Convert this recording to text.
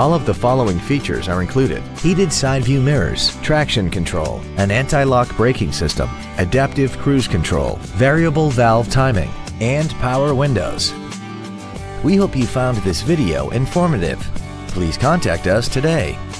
All of the following features are included: heated side view mirrors, traction control, an anti-lock braking system, adaptive cruise control, variable valve timing, and power windows. We hope you found this video informative. Please contact us today.